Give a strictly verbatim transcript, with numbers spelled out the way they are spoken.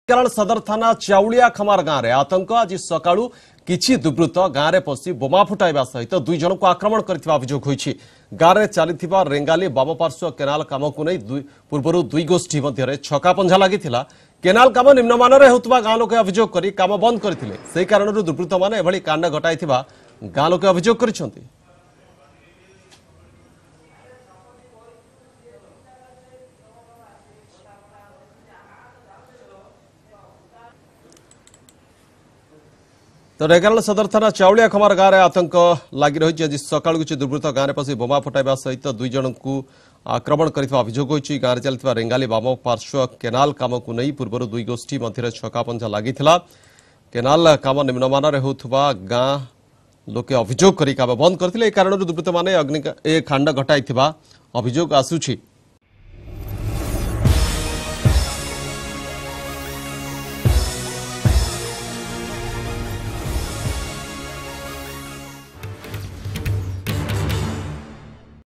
केरल सदर थाना चाउलिया खमार गांव में आतंक आज सकाळू किछि दुर्बृत्त गांव में पशि बोमा फुटाइबा सहित दुई जन को आक्रमण करथिबा अभियोग होइछि। गांव में चलीथिबा रेंगाली बामपार्श्व केनाल काम को नहीं पूर्व दुई गोष्ठी मध्य छका पंझा लागिथिला। केनाल काम निम्नमानरे हेउतबा गांव लोके अभियोग करी काम बंद करथिले। सेही कारणरू दुर्बृत्त माने एभली कांड घटाइथिबा गांव लोके अभियोग करिसंती। तो ढेंकानाल सदर थाना चाउलिया खमार गांव में आतंक लगी रही। आज सकाल किसी दुर्बृत्त गांव में पशि बोमा फटाइबा सहित दुई जन को आक्रमण करथिबा अभियोग होइछि। गांव में चलथिबा रेंगाली बाम पार्श्व केनाल काम को नहीं पूर्व दुई गोष्ठी मध्य छका पंझा लागिथिला। केनाल काम निम्नमानरे होउथबा गांव लोके अभियोग करी काम बंद करथिले। ए कारणରୁ दुर्बृत्त माने अग्नि ए कांड घटाइथिबा अभियोग आसुछि।